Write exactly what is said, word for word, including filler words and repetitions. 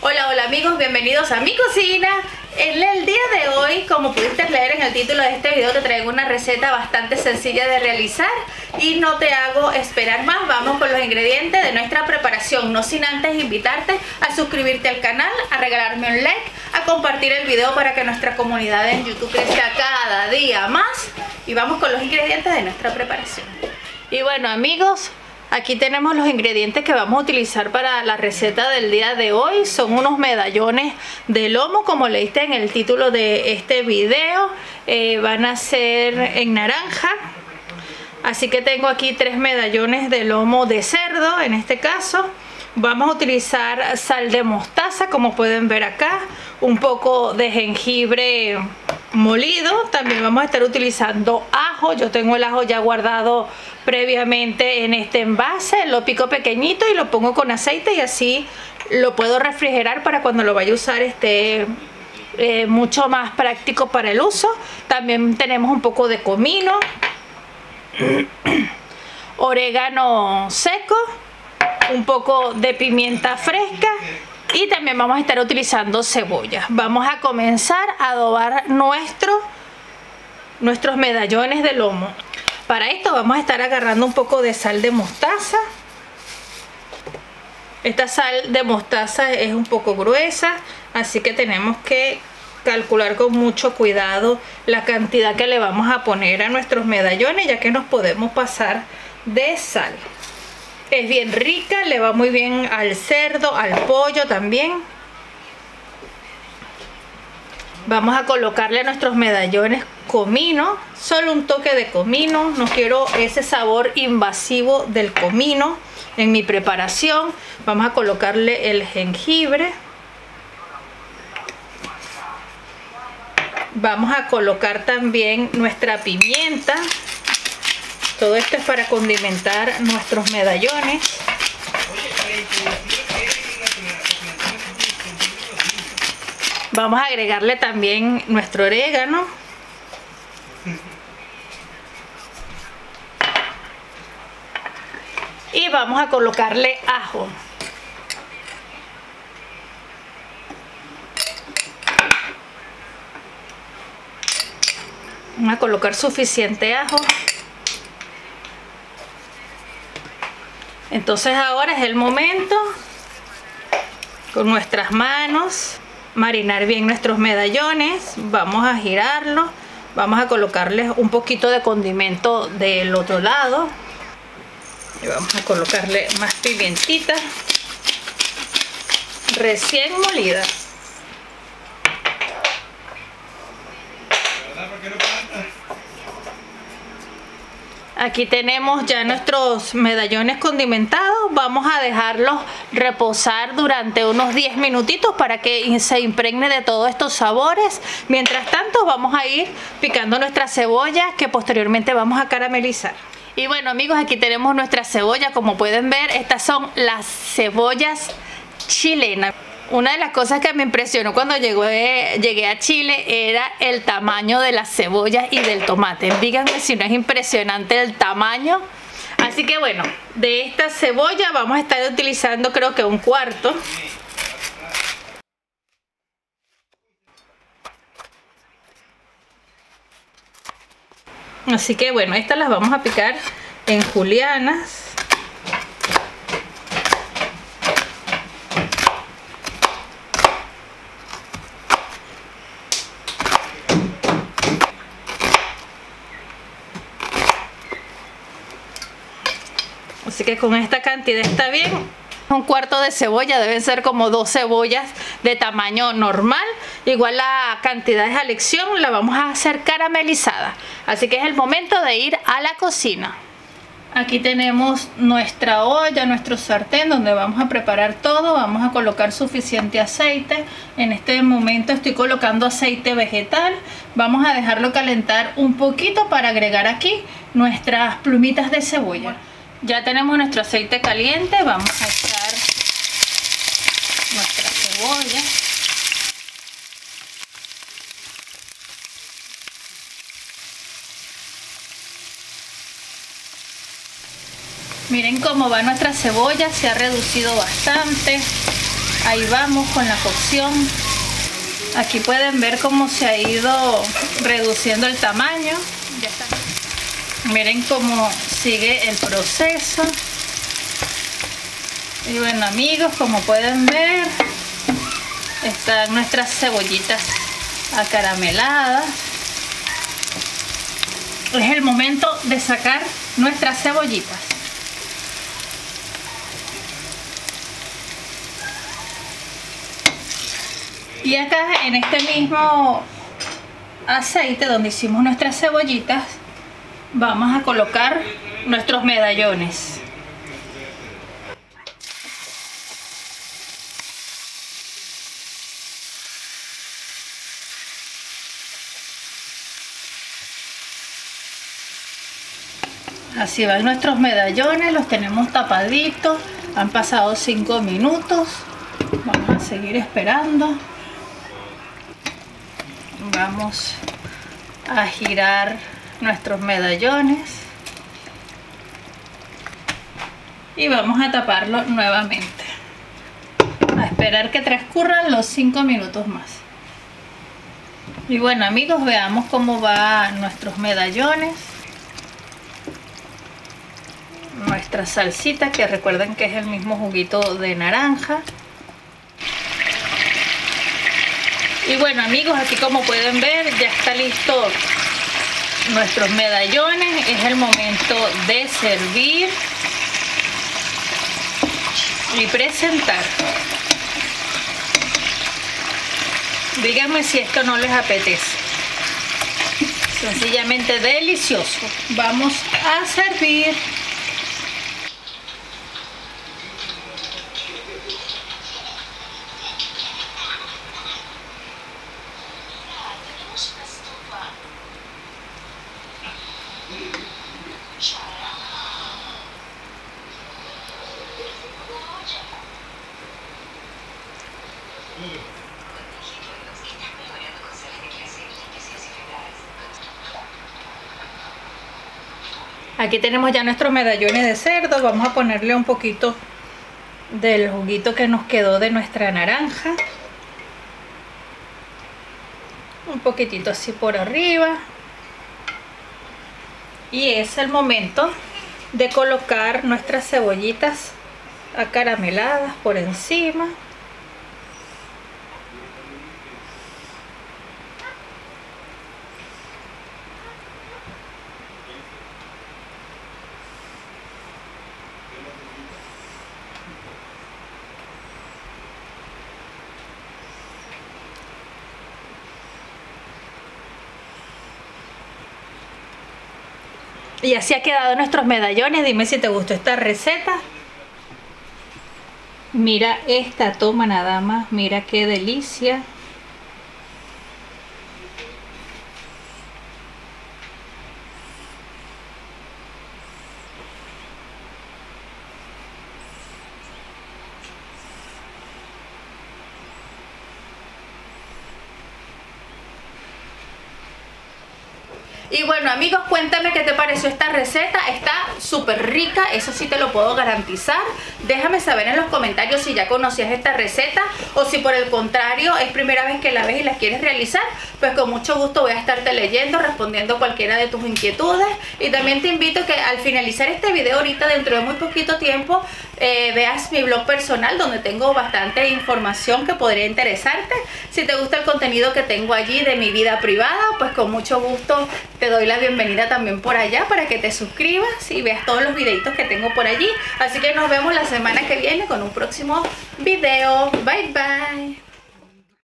Hola, hola amigos, bienvenidos a mi cocina. En el día de hoy, como pudiste leer en el título de este video, te traigo una receta bastante sencilla de realizar y no te hago esperar más. Vamos con los ingredientes de nuestra preparación, no sin antes invitarte a suscribirte al canal, a regalarme un like, a compartir el video para que nuestra comunidad en YouTube crezca cada día más. Y vamos con los ingredientes de nuestra preparación. Y bueno amigos, aquí tenemos los ingredientes que vamos a utilizar para la receta del día de hoy. Son unos medallones de lomo, como leíste en el título de este video. Eh, van a ser en naranja. Así que tengo aquí tres medallones de lomo de cerdo, en este caso. Vamos a utilizar sal de mostaza, como pueden ver acá. Un poco de jengibre molido. También vamos a estar utilizando ajo. Yo tengo el ajo ya guardado previamente en este envase. Lo pico pequeñito y lo pongo con aceite y así lo puedo refrigerar para cuando lo vaya a usar esté eh, mucho más práctico para el uso. También tenemos un poco de comino, orégano seco, un poco de pimienta fresca y también vamos a estar utilizando cebolla. Vamos a comenzar a adobar nuestro, nuestros medallones de lomo. Para esto vamos a estar agarrando un poco de sal de mostaza. Esta sal de mostaza es un poco gruesa, así que tenemos que calcular con mucho cuidado la cantidad que le vamos a poner a nuestros medallones, ya que nos podemos pasar de sal. Es bien rica, le va muy bien al cerdo, al pollo también. Vamos a colocarle a nuestros medallones comino, solo un toque de comino. No quiero ese sabor invasivo del comino en mi preparación. Vamos a colocarle el jengibre. Vamos a colocar también nuestra pimienta. Todo esto es para condimentar nuestros medallones. Vamos a agregarle también nuestro orégano. Y vamos a colocarle ajo. Vamos a colocar suficiente ajo. Entonces ahora es el momento, con nuestras manos, marinar bien nuestros medallones. Vamos a girarlo. Vamos a colocarles un poquito de condimento del otro lado. Y vamos a colocarle más pimientita recién molida. Aquí tenemos ya nuestros medallones condimentados. Vamos a dejarlos reposar durante unos diez minutitos para que se impregne de todos estos sabores. Mientras tanto vamos a ir picando nuestra cebolla, que posteriormente vamos a caramelizar. Y bueno amigos, aquí tenemos nuestra cebolla. Como pueden ver, estas son las cebollas chilenas. Una de las cosas que me impresionó cuando llegué, llegué a Chile era el tamaño de las cebollas y del tomate. Díganme si no es impresionante el tamaño. Así que bueno, de esta cebolla vamos a estar utilizando creo que un cuarto. Así que bueno, estas las vamos a picar en julianas. Así que con esta cantidad está bien. Un cuarto de cebolla, deben ser como dos cebollas de tamaño normal. Igual la cantidad es a elección, la vamos a hacer caramelizada. Así que es el momento de ir a la cocina. Aquí tenemos nuestra olla, nuestro sartén donde vamos a preparar todo. Vamos a colocar suficiente aceite. En este momento estoy colocando aceite vegetal. Vamos a dejarlo calentar un poquito para agregar aquí nuestras plumitas de cebolla. Ya tenemos nuestro aceite caliente, vamos a echar nuestra cebolla. Miren cómo va nuestra cebolla, se ha reducido bastante. Ahí vamos con la cocción. Aquí pueden ver cómo se ha ido reduciendo el tamaño. Ya está. Miren cómo sigue el proceso. Y bueno, amigos, como pueden ver, están nuestras cebollitas acarameladas. Es el momento de sacar nuestras cebollitas. Y acá en este mismo aceite donde hicimos nuestras cebollitas, vamos a colocar nuestros medallones. Así van nuestros medallones, los tenemos tapaditos, han pasado cinco minutos, vamos a seguir esperando. Vamos a girar nuestros medallones y vamos a taparlo nuevamente, a esperar que transcurran los cinco minutos más. Y bueno, amigos, veamos cómo van nuestros medallones. Nuestra salsita, que recuerden que es el mismo juguito de naranja. Y bueno, amigos, aquí como pueden ver ya está listo nuestros medallones. Es el momento de servir y presentar. Díganme si esto no les apetece. Sencillamente delicioso. Vamos a servir. Aquí tenemos ya nuestros medallones de cerdo. Vamos a ponerle un poquito del juguito que nos quedó de nuestra naranja. Un poquitito así por arriba. Y es el momento de colocar nuestras cebollitas acarameladas por encima. Y así ha quedado nuestros medallones. Dime si te gustó esta receta. Mira esta toma nada más. Mira qué delicia. Y bueno, amigos, cuéntame qué te pareció esta receta. Está súper rica, eso sí te lo puedo garantizar. Déjame saber en los comentarios si ya conocías esta receta o si por el contrario es primera vez que la ves y la quieres realizar. Pues con mucho gusto voy a estarte leyendo, respondiendo cualquiera de tus inquietudes. Y también te invito a que al finalizar este video ahorita, dentro de muy poquito tiempo, eh, veas mi blog personal donde tengo bastante información que podría interesarte. Si te gusta el contenido que tengo allí de mi vida privada, pues con mucho gusto te doy la bienvenida también por allá para que te suscribas y veas todos los videitos que tengo por allí. Así que nos vemos la semana que viene con un próximo video. Bye bye.